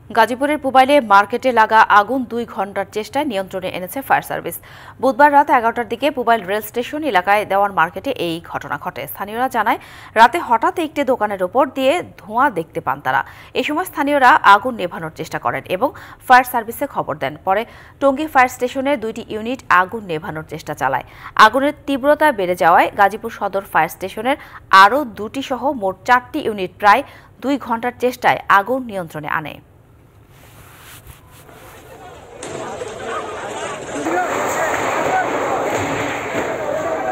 গাজীপুরের পুবাইলে মার্কেটে লাগা আগুন 2 ঘন্টার চেষ্টায় নিয়ন্ত্রণে এনেছে ফায়ার সার্ভিস। বুধবার রাত 11টার দিকে পুবাইল রেল স্টেশন এলাকায় দেওয়ান মার্কেটে এই ঘটনা ঘটে। স্থানীয়রা জানায়, রাতে হঠাৎ একটি দোকানের ওপর দিয়ে ধোঁয়া দেখতে পান তারা। এই সময় স্থানীয়রা আগুন নেভানোর চেষ্টা করেন এবং ফায়ার সার্ভিসে খবর দেন। পরে টঙ্গী ফায়ার স্টেশনের 2টি ইউনিট আগুন নেভানোর চেষ্টা চালায়। আগুনের তীব্রতা বেড়ে যাওয়ায় গাজীপুর সদর ফায়ার স্টেশনের আরও 2টি সহ মোট 4টি ইউনিট প্রায় 2 ঘন্টার চেষ্টায় আগুন নিয়ন্ত্রণে আনে।